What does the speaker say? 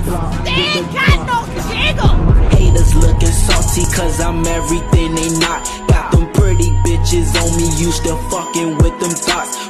They ain't got no jiggle. Haters looking salty cause I'm everything they not. Got them pretty bitches on me, used to fucking with them thoughts.